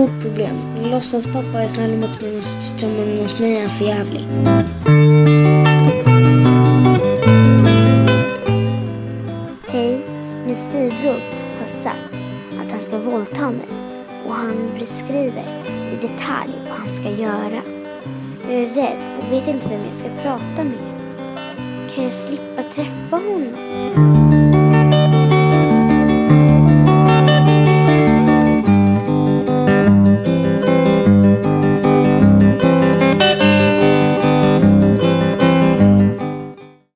stort problem. Min låtsaspappa är snäll mot min syster, men mot mig är han för jävlig. Hej, min styvbror har sagt att han ska våldta mig. Och han beskriver i detalj vad han ska göra. Jag är rädd och vet inte vem jag ska prata med. Kan jag slippa träffa honom?